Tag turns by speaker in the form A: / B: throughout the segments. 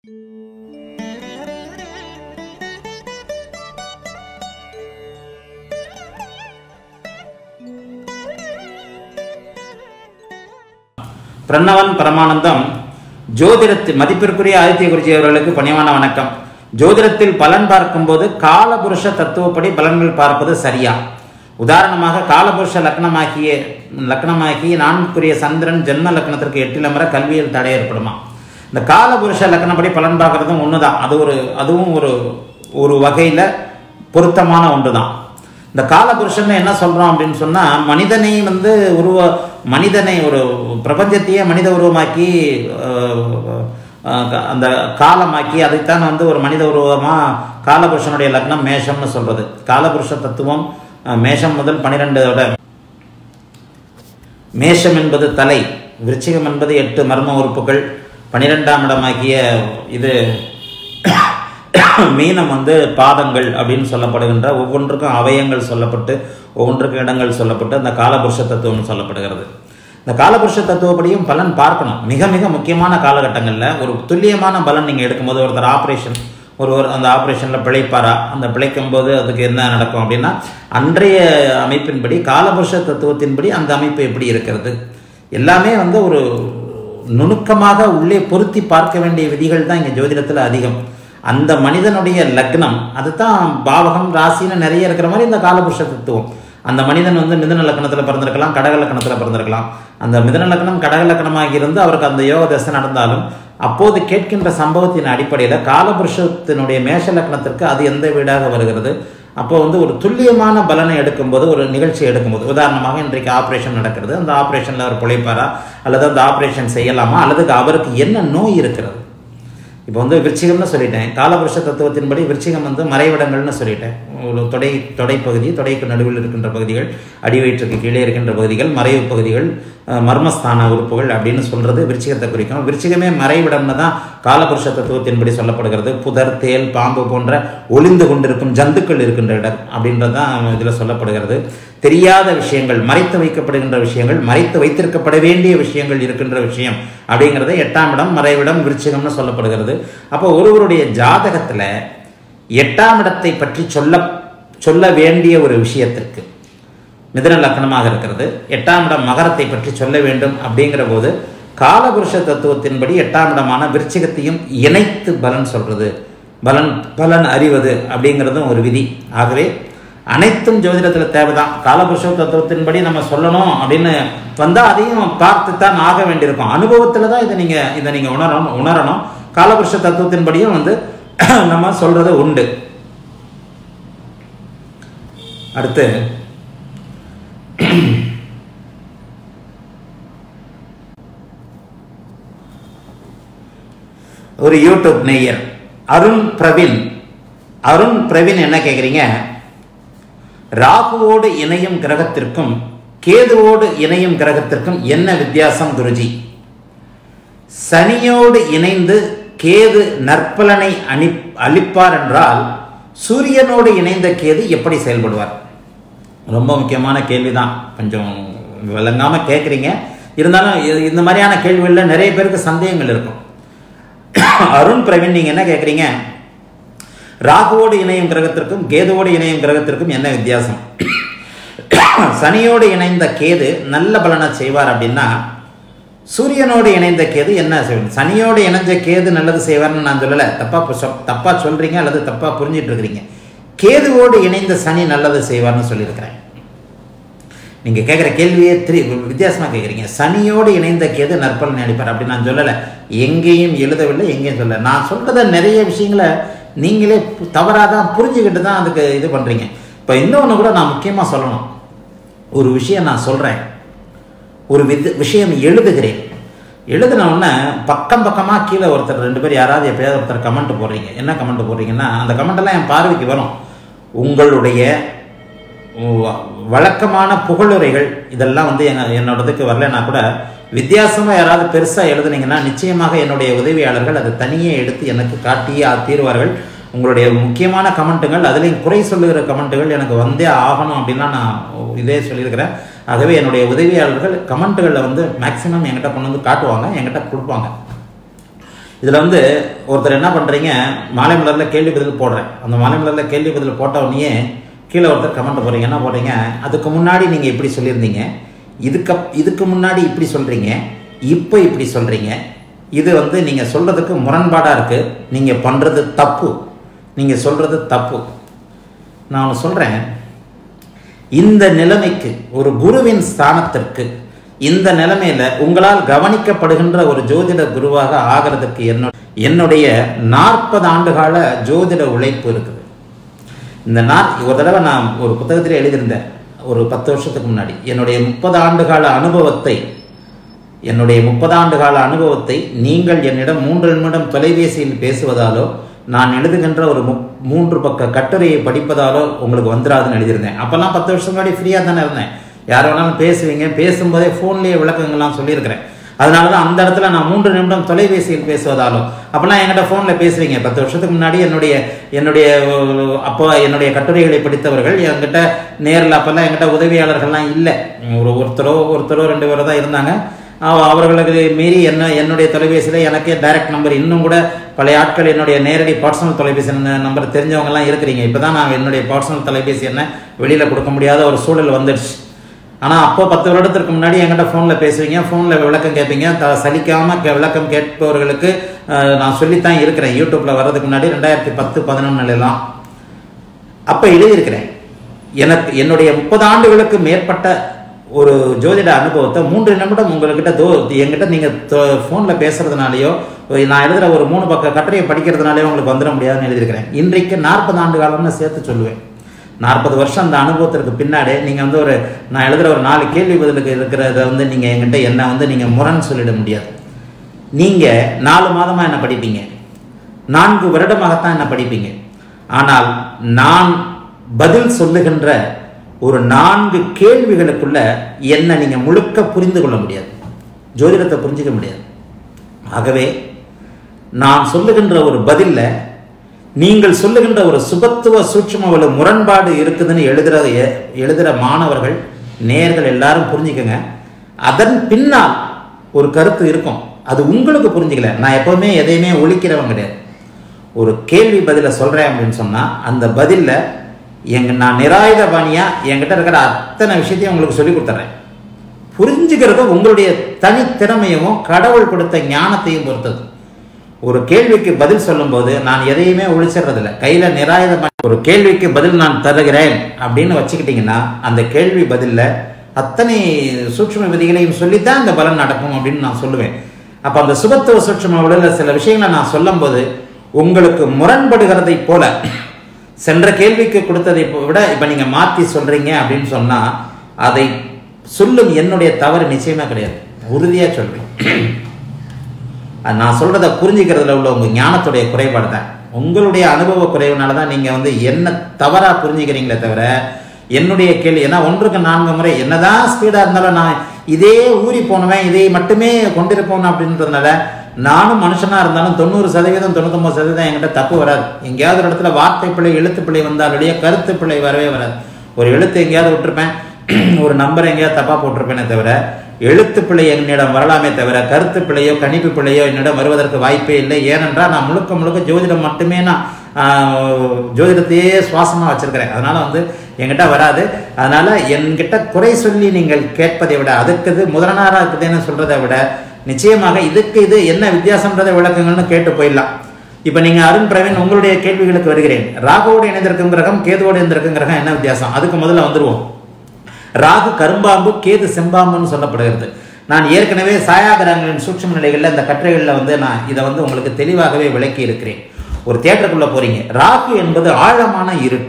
A: பிரணவன் பரமானந்தம் ஜோதிடத்தில் மதிப்பிற்குரிய ஆதித்ய குருஜி அவர்களுக்கு பணிவான வணக்கம். ஜோதிடத்தில் பலன் பார்க்கும்போது காலபுருஷ தத்துவப்படி பலன்கள் பார்ப்பது சரியா? உதாரணமாக காலபுருஷ லக்னமாகிய நான்குரிய சந்திரன் ஜென்ம லக்னத்திற்கு 8 அமர கல்வியில் தடை ஏற்படுமா? இந்த காலபுருஷ லக்னப்படி பலன் பார்க்கறதும் ஒண்ணுதான். அதுவும் ஒரு வகையில பொருத்தமான ஒன்றுதான். இந்த காலபுருஷன் என்ன சொல்றோம் அப்படின்னு சொன்னா, மனிதனை ஒரு பிரபஞ்சத்தையே மனித உருவமாக்கி அந்த காலமாக்கி அதைத்தான் ஒரு மனித உருவமா காலபுருஷனுடைய லக்னம் மேஷம்னு சொல்றது. காலபுருஷ தத்துவம் மேஷம் முதல் 12 மேஷம் என்பது தலை, விருச்சிகம் என்பது 8 மர்ம உறுப்புகள், 12ஆம் இடமாகிய இது மீனம் பாதங்கள் அப்படின்னு சொல்லப்படுகின்ற ஒவ்வொன்றுக்கும் அவயங்கள் சொல்லப்பட்டு ஒவ்வொன்றுக்கும் இடங்கள் சொல்லப்பட்டு அந்த காலபுருஷ தத்துவம் சொல்லப்படுகிறது. இந்த காலபுருஷ தத்துவப்படியும் பலன் பார்க்கணும். மிக மிக முக்கியமான காலகட்டங்களில் ஒரு துல்லியமான பலன் நீங்கள் எடுக்கும்போது, ஒருத்தர் ஆப்ரேஷன் அந்த ஆப்ரேஷனில் பிழைப்பாரா, அந்த பிழைக்கும் போது அதுக்கு என்ன நடக்கும் அப்படின்னா, அன்றைய அமைப்பின்படி காலபுருஷ தத்துவத்தின்படி அந்த அமைப்பு எப்படி இருக்கிறது, எல்லாமே ஒரு நுணுக்கமாக உள்ளே பொருத்தி பார்க்க வேண்டிய விதிகள் தான் இங்கே ஜோதிடத்தில் அதிகம். அந்த மனிதனுடைய லக்னம், அதுதான் பாவகம் ராசின்னு நிறைய இருக்கிற மாதிரி இந்த காலபுருஷ தத்துவம். அந்த மனிதன் மிதுன லக்னத்தில் பிறந்திருக்கலாம், கடக லக்னத்தில் பிறந்திருக்கலாம். அந்த மிதுன லக்னம் கடக லக்னமாக இருந்து அவருக்கு அந்த யோக தசை நடந்தாலும் அப்போது கேட்கின்ற சம்பவத்தின் அடிப்படையில் காலபுருஷத்தினுடைய மேஷ லக்னத்திற்கு அது எந்த வீடாக வருகிறது, அப்போ ஒரு துல்லியமான பலனை எடுக்கும்போது, ஒரு நிகழ்ச்சி எடுக்கும்போது, உதாரணமாக இன்றைக்கு ஆப்ரேஷன் நடக்கிறது, அந்த ஆப்ரேஷனில் அவர் பிழைப்பாரா, அல்லது அந்த ஆப்ரேஷன் செய்யலாமா, அல்லது அவருக்கு என்ன நோய் இருக்கிறது. இப்போ விருச்சிகம்னு சொல்லிட்டேன். காலபுருஷ தத்துவத்தின்படி விருச்சிகம் மறைவிடங்கள்னு சொல்லிட்டேன். ஒரு தொடைப்பகுதி, தொடைக்கு நடுவில் இருக்கின்ற பகுதிகள், அடிவயிற்றுக்கு கீழே இருக்கின்ற பகுதிகள், மறைவு பகுதிகள், மர்மஸ்தான உறுப்புகள் அப்படின்னு சொல்றது விருச்சிகத்தை குறிக்கும். விருச்சிகமே மறைவிடம்னு தான் காலபுருஷ தத்துவத்தின்படி சொல்லப்படுகிறது. புதர், தேல், பாம்பு போன்ற ஒளிந்து கொண்டிருக்கும் ஜந்துக்கள் இருக்கின்ற இடம் அப்படின்றதான் இதில் சொல்லப்படுகிறது. தெரியாத விஷயங்கள், மறைத்து வைக்கப்படுகின்ற விஷயங்கள், மறைத்து வைத்திருக்கப்பட வேண்டிய விஷயங்கள் இருக்கின்ற விஷயம் அப்படிங்கிறது 8ஆம் இடம் மறைவிடம் விருச்சிகம்னு சொல்லப்படுகிறது. அப்போ ஒருவருடைய ஜாதகத்துல 8ஆம் இடத்தை பற்றி சொல்ல வேண்டிய ஒரு விஷயத்திற்கு, மிதுன லக்னமாக இருக்கிறது, 8ஆம் இடம் மகரத்தை பற்றி சொல்ல வேண்டும் அப்படிங்கிற போது காலபுருஷ தத்துவத்தின்படி 8ஆம் இடமான விருச்சிகத்தையும் இணைத்து பலன் சொல்றது, பலன் அறிவது அப்படிங்கிறதும் ஒரு விதி. ஆகவே அனைத்தும் ஜோதிடத்தில் தேவைதான். காலபுருஷ தத்துவத்தின்படி நம்ம சொல்லணும் அப்படின்னு வந்தால் அதையும் பார்த்து தான் ஆக வேண்டியிருக்கும். அனுபவத்தில் தான் இதை நீங்கள் உணரணும். காலபுருஷ தத்துவத்தின்படியும் நம்ம சொல்றது உண்டு. அடுத்து ஒரு யூடியூப் நேயர் அருண் பிரவீன் என்ன கேட்குறீங்க, ராகுவோடு இணையும் கிரகத்திற்கும் கேதுவோடு இணையும் கிரகத்திற்கும் என்ன வித்தியாசம் குருஜி? சனியோடு இணைந்து கேது நற்பலனை அளிப்பார் என்றால் சூரியனோடு இணைந்த கேது எப்படி செயல்படுவார்? ரொம்ப முக்கியமான கேள்விதான். கொஞ்சம் விளங்காம கேட்குறீங்க. இருந்தாலும் இந்த மாதிரியான கேள்விகளில் நிறைய பேருக்கு சந்தேகங்கள் இருக்கும். அருண் பிரவீன், நீங்க என்ன கேட்குறீங்க, ராகுவோடு இணையும் கிரகத்திற்கும் கேதுவோடு இணையும் கிரகத்திற்கும் என்ன வித்தியாசம்? சனியோடு இணைந்த கேது நல்ல பலனை செய்வார் அப்படின்னா சூரியனோடு இணைந்த கேது என்ன செய்வார்? சனியோடு இணைஞ்ச கேது நல்லது செய்வார்னு நான் சொல்லலை, தப்பா சொல்றீங்க அல்லது தப்பா புரிஞ்சிட்டு இருக்கிறீங்க. கேதுவோடு இணைந்த சனி நல்லது செய்வார்னு சொல்லியிருக்கிறேன். நீங்க கேட்குற கேள்வியே வித்தியாசமா கேட்குறீங்க. சனியோடு இணைந்த கேது நற்பலன் அளிப்பார் அப்படின்னு நான் சொல்லலை, எங்கேயும் எழுதவில்லை, எங்கேயும் சொல்லலை. நான் சொல்றத நிறைய விஷயங்களை நீங்களே தவறாதான் புரிஞ்சுக்கிட்டு தான் அதுக்கு இது பண்றீங்க. இப்போ இன்னொன்று கூட நான் முக்கியமாக சொல்லணும். ஒரு விஷயம் நான் சொல்றேன், ஒரு விஷயம் எழுதுகிறேன், எழுதின உடனே பக்கமாக கீழே ஒருத்தர் 2 பேர் யாராவது எப்பயாவது ஒருத்தர் கமெண்ட் போடுறீங்க. என்ன கமெண்ட் போடுறீங்கன்னா, அந்த கமெண்டெல்லாம் என் பார்வைக்கு வரும். உங்களுடைய வழக்கமான புகழுரைகள் இதெல்லாம் என்னோடதுக்கு வரலன்னா கூட வித்தியாசமாக யாராவது பெருசாக எழுதுனீங்கன்னா நிச்சயமாக என்னுடைய உதவியாளர்கள் அதை தனியே எடுத்து எனக்கு காட்டியே தீர்வார்கள். உங்களுடைய முக்கியமான கமெண்ட்டுகள், அதுலேயும் குறை சொல்லுகிற கமெண்ட்டுகள் எனக்கு வந்தே ஆகணும் அப்படின்னா நான் இதே சொல்லியிருக்கிறேன். ஆகவே என்னுடைய உதவியாளர்கள் கமெண்ட்டுகளில் மேக்சிமம் என்கிட்ட கொண்டு காட்டுவாங்க, என்கிட்ட கொடுப்பாங்க. இதில் வந்து ஒருத்தர் என்ன பண்ணுறீங்க, மாலை மலரில் கேள்வி பதில் போடுறேன். அந்த மாலை மலரில் கேள்வி பதில் போட்ட உடனே கீழே ஒருத்தர் கமெண்ட் போடுறீங்க. என்ன போடுறீங்க, அதுக்கு முன்னாடி நீங்கள் இப்படி சொல்லியிருந்தீங்க, இதுக்கு முன்னாடி இப்படி சொல்கிறீங்க, இப்போ இப்படி சொல்கிறீங்க, இது வந்து நீங்கள் சொல்கிறதுக்கு முரண்பாடாக இருக்குது, நீங்கள் பண்ணுறது தப்பு, நீங்கள் சொல்கிறது தப்பு. நான் சொல்கிறேன், இந்த நிலைமைக்கு ஒரு குருவின் ஸ்தானத்திற்கு இந்த நிலைமையில உங்களால் கவனிக்கப்படுகின்ற ஒரு ஜோதிட குருவாக ஆகிறதுக்கு என்னுடைய 40 ஆண்டுகால ஜோதிட உழைப்பு இருக்குது. இந்த ஒரு தடவை நான் ஒரு புத்தகத்திலே எழுதியிருந்தேன், ஒரு 10 வருஷத்துக்கு முன்னாடி. என்னுடைய 30 ஆண்டுகால அனுபவத்தை நீங்கள் என்னிடம் 3 நிமிடம் தொலைபேசியில் பேசுவதாலோ நான் எழுதுகின்ற ஒரு 3 பக்க கட்டுரையை படிப்பதாலோ உங்களுக்கு வந்துடாதுன்னு எழுதியிருந்தேன். அப்போல்லாம் 10 வருஷம் முன்னாடி ஃப்ரீயாக தானே இருந்தேன். யார் வேணாலும் பேசுவீங்க, பேசும்போதே ஃபோன்லேயே விளக்கங்கள்லாம் சொல்லியிருக்கிறேன். அதனால தான் அந்த இடத்துல நான் 3 நிமிடம் தொலைபேசியில் பேசுவதாலும் அப்போல்லாம் என்கிட்ட ஃபோனில் பேசுவீங்க. 10 வருஷத்துக்கு முன்னாடி என்னுடைய கட்டுரைகளை படித்தவர்கள் என்கிட்ட நேரில், அப்போல்லாம் என்கிட்ட உதவியாளர்கள்லாம் இல்லை, ஒருத்தரோ 2 பேரோ தான் இருந்தாங்க. அவர்களுக்கு மீறி என்னுடைய தொலைபேசியில் எனக்கே டைரக்ட் நம்பர், இன்னும் கூட பழைய ஆட்கள் என்னுடைய நேரடி பர்சனல் தொலைபேசி நம்பர் தெரிஞ்சவங்கலாம் இருக்கிறீங்க. இப்போ தான் நான் என்னுடைய பர்சனல் தொலைபேசி என்ன வெளியில் கொடுக்க முடியாத ஒரு சூழல் வந்துடுச்சு. ஆனால் அப்போ 10 வருடத்திற்கு முன்னாடி என்கிட்ட ஃபோனில் பேசுவீங்க, ஃபோனில் விளக்கம் கேட்பீங்க. சலிக்காமல் விளக்கம் கேட்பவர்களுக்கு நான் சொல்லித்தான் இருக்கிறேன். யூடியூப்பில் வர்றதுக்கு முன்னாடி 2010-11 அப்போ எழுதியிருக்கிறேன். என்னுடைய 30 ஆண்டுகளுக்கு மேற்பட்ட ஒரு ஜோதிட அனுபவத்தை 3 நிமிடம் என்கிட்ட நீங்கள் ஃபோனில் பேசுறதுனாலையோ நான் எழுதுகிற ஒரு 3 பக்க கட்டுரையை படிக்கிறதுனாலையோ உங்களுக்கு வந்துட முடியாதுன்னு எழுதியிருக்கிறேன். இன்றைக்கு 40 ஆண்டு காலம்னு சேர்த்து சொல்லுவேன். 40 வருஷம் அந்த அனுபவத்திற்கு பின்னாடி நீங்கள் வந்து நான் எழுதுகிற ஒரு 4 கேள்வி பதிலுக்கு இருக்கிறத வந்து நீங்கள் என்கிட்ட என்ன வந்து நீங்கள் முரண் சொல்லிட முடியாது. நீங்கள் 4 மாதமாக என்ன படிப்பீங்க, 4 வருடமாகத்தான் என்ன படிப்பீங்க. ஆனால் நான் பதில் சொல்லுகின்ற ஒரு 4 கேள்விகளுக்குள்ள என்ன நீங்கள் முழுக்க புரிந்து கொள்ள முடியாது, ஜோதிடத்தை புரிஞ்சிக்க முடியாது. ஆகவே நான் சொல்லுகின்ற ஒரு பதில்ல நீங்கள் சொல்லுகின்ற ஒரு சுபத்துவ சூட்சும முரண்பாடு இருக்குதுன்னு எழுதுகிற மாணவர்கள், நேயர்கள் எல்லாரும் புரிஞ்சுக்கங்க. அதன் பின்னால் ஒரு கருத்து இருக்கும், அது உங்களுக்கு புரிஞ்சுக்கல. நான் எப்பவுமே எதையுமே ஒழிக்கிறவன் கிடையாது. ஒரு கேள்வி பதில சொல்றேன் அப்படின்னு சொன்னா அந்த பதில்ல நான் நிராயுத பாணியா என்கிட்ட இருக்கிற அத்தனை விஷயத்தையும் உங்களுக்கு சொல்லி கொடுத்துறேன். புரிஞ்சுக்கிறது உங்களுடைய தனித்திறமையும் கடவுள் கொடுத்த ஞானத்தையும் பொறுத்தது. ஒரு கேள்விக்கு பதில் சொல்லும் போது நான் எதையுமே ஒழிச்சிடறதில்ல. கையில நிராயுத ஒரு கேள்விக்கு பதில் நான் தருகிறேன் அப்படின்னு வச்சுக்கிட்டீங்கன்னா அந்த கேள்வி பதில்ல அத்தனை சூட்சும விதிகளையும் சொல்லித்தான் இந்த பலன் நடக்கும் அப்படின்னு நான் சொல்லுவேன். அப்ப அந்த சுபத்துவ சூட்சும உடல சில விஷயங்களை நான் சொல்லும் போது உங்களுக்கு முரண்படுகிறதை போல சென்ற கேள்விக்கு கொடுத்ததை விட இப்ப நீங்க மாத்தி சொல்றீங்க அப்படின்னு சொன்னா அதை சொல்லும் என்னுடைய தவறு நிச்சயமா கிடையாது, உறுதியா சொல்றேன். நான் சொல்றதை புரிஞ்சுக்கிறதுல உள்ள உங்க ஞானத்துடைய குறைபாடு தான், உங்களுடைய அனுபவ குறைவுனாலதான் நீங்க வந்து என்ன தவறா புரிஞ்சுக்கிறீங்களே தவிர என்னுடைய கேள்வி. ஏன்னா 1க்கு 4 முறை என்னதான் ஸ்பீடா இருந்தாலும் நான் இதே ஊறி போனவன், இதை மட்டுமே கொண்டிருப்போம் அப்படின்றதுனால நானும் மனுஷனா இருந்தாலும் 90% 99% என்கிட்ட தப்பு வராது. எங்கேயாவது ஒரு இடத்துல வார்த்தை பிழை எழுத்து பிழை வந்தாலுடைய கருத்து பிழை வரவே வராது. ஒரு எழுத்து எங்கேயாவது விட்டுருப்பேன், ஒரு நம்பர் எங்கேயாவது தப்பா போட்டிருப்பேனே தவிர எழுத்து பிழை என்னிடம் வரலாமே தவிர கருத்து பிழையோ கணிப்பு பிழையோ என்னிடம் வருவதற்கு வாய்ப்பே இல்லை. ஏனென்றால் நான் முழுக்க ஜோதிடம் மட்டுமே நான் ஜோதிடத்தையே சுவாசமா வச்சிருக்கிறேன். அதனால வந்து என்கிட்ட வராது. அதனால என்கிட்ட குறை சொல்லி நீங்கள் கேட்பதை விட அதுக்கு இது முதலனாரா இருக்குதுன்னு சொல்றதை விட நிச்சயமாக இதுக்கு இது என்ன வித்தியாசம்ன்றதை விளக்கங்கள்னு கேட்டு போயிடலாம். இப்ப நீங்க அருண் பிரவீன் உங்களுடைய கேள்விகளுக்கு வருகிறேன். ராகுவோடு இணைந்திருக்கும் கிரகம் கேதுவோடு இணைந்திருக்கும் கிரகம் என்ன வித்தியாசம், அதுக்கு முதல்ல வந்துருவோம். ராகு கரும்பாம்பு, கேது செம்பாம்புன்னு சொல்லப்படுகிறது. நான் ஏற்கனவே சாயா கிரகங்களின் சூட்சும நிலைகளில் இந்த கட்டுரைகளில் வந்து நான் இதை வந்து உங்களுக்கு தெளிவாகவே விளக்கி இருக்கிறேன். ஒரு தியேட்டருக்குள்ள போறீங்க, ராகு என்பது ஆழமான இருட்டு,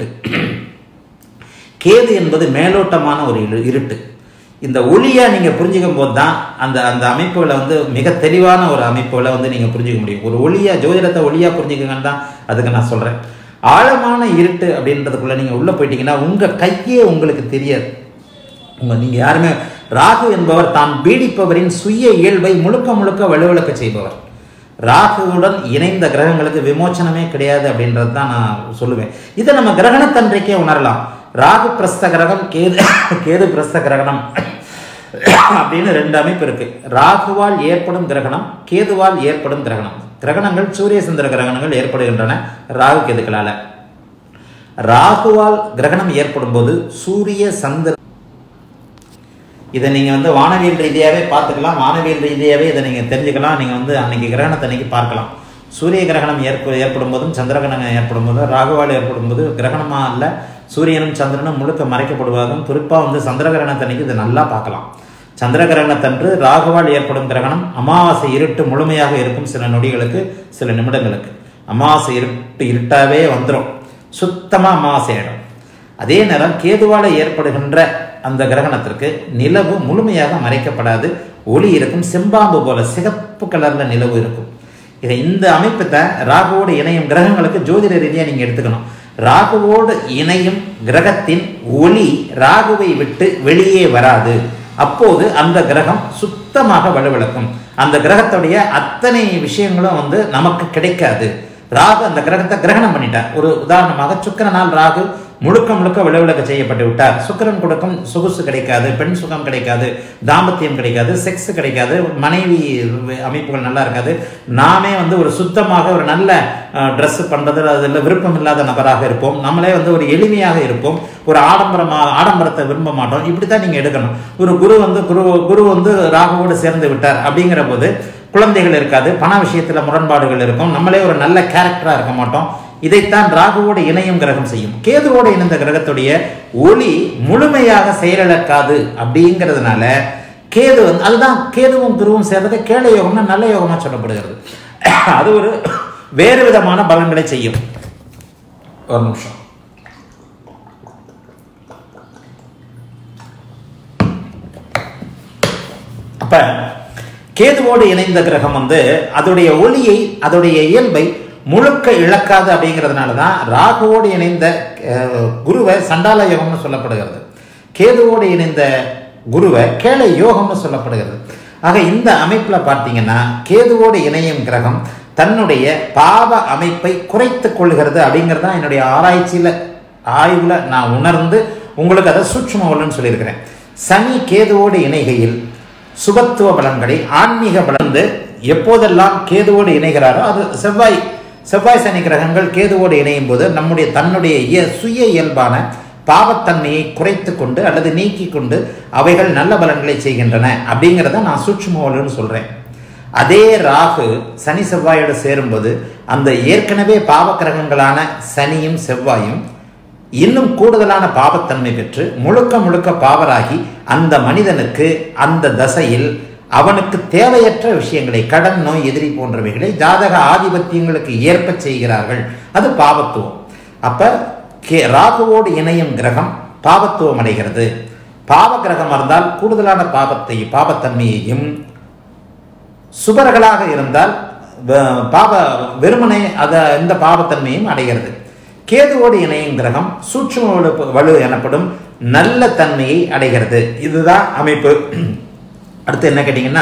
A: கேது என்பது மேலோட்டமான ஒரு இருட்டு. இந்த ஒளியா நீங்க புரிஞ்சுக்கும் போது தான் அந்த அந்த அமைப்புகளை வந்து மிக தெளிவான ஒரு அமைப்புகளை வந்து நீங்க புரிஞ்சுக்க முடியும். ஒரு ஒளியா ஜோதிடத்தை ஒளியா புரிஞ்சுக்கங்கன்னு தான் அதுக்கு நான் சொல்றேன். ஆழமான இருட்டு அப்படின்றதுக்குள்ள நீங்க உள்ள போயிட்டீங்கன்னா உங்க கையே உங்களுக்கு தெரியாது. நீங்க யாருமே ராகு என்பவர் தான் பீடிப்பவரின் சுய இயல்பை முழுக்க வலுவிழக்க செய்பவர். ராகுவுடன் இணைந்த கிரகங்களுக்கு விமோச்சனமே கிடையாது அப்படின்றது தான் நான் சொல்லுவேன். இதை நம்ம கிரகணத்தன்றைக்கே உணரலாம். ராகு பிரஸ்த கிரகம், கேது பிரஸ்த கிரகணம் அப்படின்னு 2 அமைப்பு இருக்கு. ராகுவால் ஏற்படும் கிரகணம், கேதுவால் ஏற்படும் கிரகணம். கிரகணங்கள் சூரிய சந்திர கிரகணங்கள் ஏற்படுகின்றன ராகு கேதுக்களால. ராகுவால் கிரகணம் ஏற்படும் போது சூரிய சந்திர, இதை நீங்கள் வானவியல் ரீதியாகவே பார்த்துக்கலாம், வானவியல் ரீதியாகவே இதை நீங்கள் தெரிஞ்சுக்கலாம். நீங்கள் அன்னைக்கு கிரகணத்தை அன்னைக்கு பார்க்கலாம். சூரிய கிரகணம் ஏற்படும் போதும் சந்திர கிரகணம் ஏற்படும் போதும் ராகுவால் ஏற்படும் போது கிரகணமாக அல்ல, சூரியனும் சந்திரனும் முழுக்க மறைக்கப்படுவாங்க. குறிப்பாக சந்திர கிரகணத்தன்னைக்கு இதை நல்லா பார்க்கலாம். சந்திர கிரகணத்தன்று ராகுவால் ஏற்படும் கிரகணம் அமாவாசை இருட்டு முழுமையாக இருக்கும், சில நொடிகளுக்கு சில நிமிடங்களுக்கு. அமாவாசை இருட்டாவே வந்துடும், சுத்தமாக அமாவாசை ஆயிடும். அதே நேரம் கேதுவால் ஏற்படுகின்ற அந்த கிரகணத்திற்கு நிலவு முழுமையாக மறைக்கப்படாது, ஒளி இருக்கும், செம்பாம்பு போல சிகப்பு கலர்ல நிலவு இருக்கும். இந்த அமைப்பு தான் ராகுவோடு இணையும் கிரகங்களுக்கு ஜோதிட ரீதியாக நீங்க எடுத்துக்கணும். ராகுவோடு இணையும் கிரகத்தின் ஒளி ராகுவை விட்டு வெளியே வராது. அப்போது அந்த கிரகம் சுத்தமாக வலுவிழக்கும். அந்த கிரகத்துடைய அத்தனை விஷயங்களும் நமக்கு கிடைக்காது. ராகு அந்த கிரகத்தை கிரகணம் பண்ணிட்டார். ஒரு உதாரணமாக சுக்கிரனால் ராகு முழுக்க முழுக்க விளவிளக்க செய்யப்பட்டு விட்டார். சுக்கிரன் கொடுக்கும் சொகுசு கிடைக்காது, பெண் சுகம் கிடைக்காது, தாம்பத்தியம் கிடைக்காது, செக்ஸ் கிடைக்காது, மனைவி அமைப்புகள் நல்லா இருக்காது. நாமே ஒரு சுத்தமாக ஒரு நல்ல ட்ரெஸ் பண்றது அதில் விருப்பம் இல்லாத நபராக இருப்போம். நம்மளே ஒரு எளிமையாக இருப்போம், ஒரு ஆடம்பரத்தை விரும்ப மாட்டோம். இப்படித்தான் நீங்க எடுக்கணும். ஒரு குரு ராகுவோடு சேர்ந்து விட்டார் அப்படிங்கிற போது குழந்தைகள் இருக்காது, பண விஷயத்துல முரண்பாடுகள் இருக்கும், நம்மளே ஒரு நல்ல கேரக்டரா இருக்க மாட்டோம். இதைத்தான் ராகுவோடு இணையும் கிரகம் செய்யும். கேதுவோடு இணைந்த கிரகத்துடைய ஒளி முழுமையாக செயலிழக்காது. அப்படிங்கிறதுனால கேது அதுதான் கேதுவும் குருவும் சேர்ந்தது கேள யோகம்னா நல்ல யோகமா சொல்லப்படுகிறது. அது ஒரு வேறு விதமான பலன்களை செய்யும். ஒரு நிமிஷம். அப்ப கேதுவோடு இணைந்த கிரகம் அதோடைய ஒளியை, அதோடைய இயல்பை முழுக்க இழக்காது. அப்படிங்கிறதுனாலதான் ராகுவோடு இணைந்த குருவை சண்டால யோகம்னு சொல்லப்படுகிறது, கேதுவோடு இணைந்த குருவை கேள யோகம்னு சொல்லப்படுகிறது. ஆக இந்த அமைப்புல பார்த்தீங்கன்னா கேதுவோடு இணையும் கிரகம் தன்னுடைய பாவ அமைப்பை குறைத்துக் கொள்கிறது. அப்படிங்கிறதா என்னுடைய ஆய்வுல நான் உணர்ந்து உங்களுக்கு அதை சூட்சும சொல்லியிருக்கிறேன். சனி கேதுவோடு இணைகையில் சுபத்துவ பலன்களை, ஆன்மீக பலன் எப்போதெல்லாம் கேதுவோடு இணைகிறாரோ அது செவ்வாய் சனி கிரகங்கள் கேதுவோடு இணையும் போது தன்னுடைய சுய இயல்பான பாவத்தன்மையை குறைத்து கொண்டு அல்லது நீக்கி கொண்டு அவைகள் நல்ல பலன்களை செய்கின்றன. அப்படிங்கிறத நான் சூட்சும சொல்றேன். அதே ராகு சனி செவ்வாயோடு சேரும்போது அந்த ஏற்கனவே பாவ கிரகங்களான சனியும் செவ்வாயும் இன்னும் கூடுதலான பாவத்தன்மை பெற்று முழுக்க முழுக்க பாவராகி அந்த மனிதனுக்கு அந்த தசையில் அவனுக்கு தேவையற்ற விஷயங்களை, கடன், நோய், எதிரி போன்றவைகளை ஜாதக ஆதிபத்தியங்களுக்கு ஏற்ப செய்கிறார்கள். அது பாவத்துவம். அப்ப ராகுவோடு இணையும் கிரகம் பாவத்துவம் அடைகிறது. பாவ கிரகம் இருந்தால் கூடுதலான பாவத்தன்மையையும், சுபர்களாக இருந்தால் வெறுமனை இந்த பாவத்தன்மையும் அடைகிறது. கேதுவோடு இணையும் கிரகம் சூட்சும வலு எனப்படும் நல்ல தன்மையை அடைகிறது. இதுதான் அமைப்பு. அடுத்து என்ன கேட்டீங்கன்னா,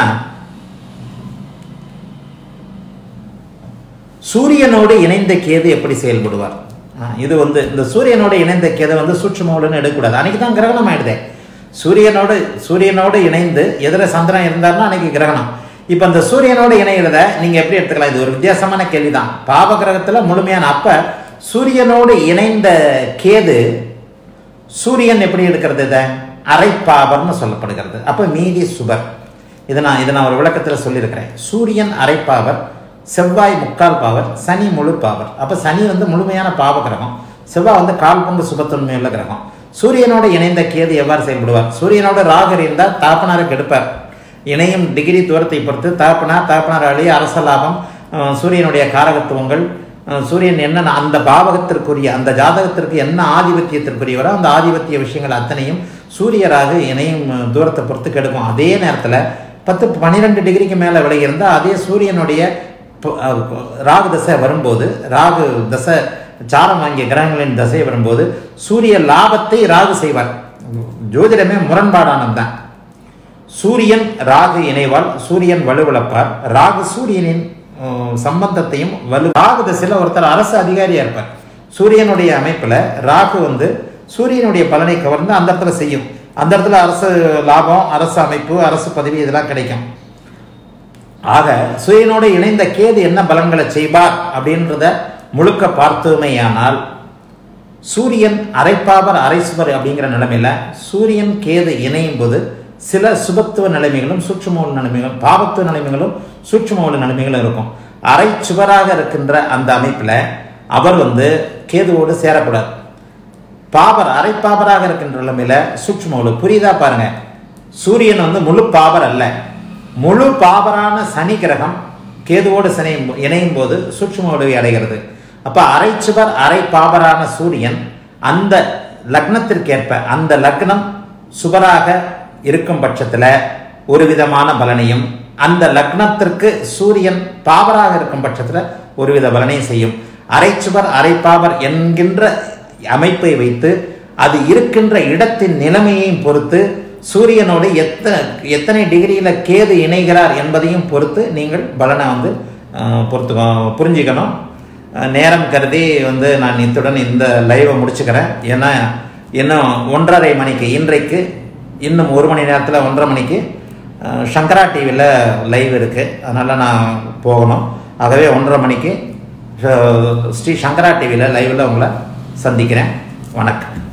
A: சூரியனோடு இணைந்த கேது எப்படி செயல்படுவார்? இது இந்த சூரியனோடு இணைந்த கேது சூட்சுமோடுன்னு எடுக்கக்கூடாது. அன்னைக்கு தான் கிரகணம் ஆயிடுதே. சூரியனோடு இணைந்து எதிர சந்திரன் இருந்தார்னா அன்னைக்கு கிரகணம். இப்ப அந்த சூரியனோடு இணைகிறத நீங்க எப்படி எடுத்துக்கலாம்? இது ஒரு வித்தியாசமான கேள்விதான். பாவ கிரகத்துல முழுமையான அப்ப சூரியனோடு இணைந்த கேது சூரியன் எப்படி எடுக்கிறது? இதை அரைப்பாவர்னு சொல்லப்படுகிறது. அப்ப மீதி சுபர். இதை நான் ஒரு விளக்கத்தில் சொல்லியிருக்கிறேன். சூரியன் அரைப்பாவர், செவ்வாய் முக்கால் பாவர், சனி முழு பாவர். அப்ப சனி முழுமையான பாவ கிரகம், செவ்வாய் கால் பங்கு சுபத்தன்மை உள்ள கிரகம். சூரியனோடு இணைந்த கேது எவ்வாறு செயல்படுவார்? சூரியனோட ராகு இருந்தால் தாப்பனாரை கெடுப்பார். இணையும் டிகிரி தூரத்தை பொறுத்து தாப்பனார் அழி, அரச லாபம், சூரியனுடைய காரகத்துவங்கள், சூரியன் என்ன அந்த பாவகத்திற்குரிய அந்த ஜாதகத்திற்கு என்ன ஆதிபத்தியத்திற்குரியவரோ அந்த ஆதிபத்திய விஷயங்கள் அத்தனையும் சூரியராக இணையும் தூரத்தை பொறுத்து கெடுக்கும். அதே நேரத்தில் 10-12 டிகிரிக்கு மேலே விலகி இருந்தால் அதே சூரியனுடைய ராகு தசை வரும்போது, ராகு தசை சாரம் வாங்கிய கிரகங்களின் தசை வரும்போது சூரிய லாபத்தை ராகு செய்வார். ஜோதிடமே முரண்பாடானதுதான். சூரியன் ராகு இணைவால் சூரியன் வலுவிழப்பார். ராகு சூரியனின் சம்பந்தத்தையும் ராகு தசையில் ஒருத்தர் அரசு அதிகாரியா இருப்பார். சூரியனுடைய அமைப்புல ராகு சூரியனுடைய பலனை கவர்ந்து அந்த இடத்துல செய்யும். அந்த இடத்துல அரசு லாபம், அரசு அமைப்பு, அரசு பதவி இதெல்லாம் கிடைக்கும். ஆக சூரியனோடு இணைந்த கேது என்ன பலன்களை செய்வார் அப்படின்றத முழுக்க பார்த்தோமேயானால், சூரியன் அரைப்பாவர் அரைசுவர் அப்படிங்கிற நிலைமையில சூரியன் கேது இணையும் போது சில சுபத்துவ நிலைமைகளும் சூட்சும நிலைமைகளும், பாவத்துவ நிலைமைகளும் சூட்சும நிலைமைகளும் இருக்கும். அரை சுவராக இருக்கின்ற அந்த அமைப்புல அவர் கேதுவோடு சேரக்கூடாது. பாவர் அரைப்பாவராக இருக்கின்ற நிலைமையில சூட்சும புரியுதா பாருங்க. சூரியன் முழு பாவர் அல்ல, முழு பாவரான சனி கிரகம் கேதுவோடு சனி இணையும் போது சூட்சும உதவி அடைகிறது. அப்ப அரை சுவர் அரை பாவரான சூரியன் அந்த லக்னத்திற்கேற்ப, அந்த லக்னம் சுவராக இருக்கும் பட்சத்துல ஒரு விதமான பலனையும், அந்த லக்னத்திற்கு சூரியன் பாவராக இருக்கும் பட்சத்துல ஒருவித பலனையும் செய்யும். அரை சுவர் அரை பாவர் என்கின்ற அமைப்பை வைத்து அது இருக்கின்ற இடத்தின் நிலைமையையும் பொறுத்து சூரியனோடு எத்தனை டிகிரியில கேது இணைகிறார் என்பதையும் பொறுத்து நீங்கள் பலனை புரிஞ்சுக்கணும். நேரம் கருதி நான் இத்துடன் இந்த லைவை முடிச்சுக்கிறேன். ஏன்னா இன்னும் 1:30 மணிக்கு, இன்றைக்கு இன்னும் 1 மணி நேரத்தில் 1:30 மணிக்கு சங்கரா டிவியில் லைவ் இருக்குது. அதனால் நான் போகணும். ஆகவே 1:30 மணிக்கு ஸ்ரீ சங்கரா டிவியில் லைவில் உங்களை சந்திக்கிறேன். வணக்கம்.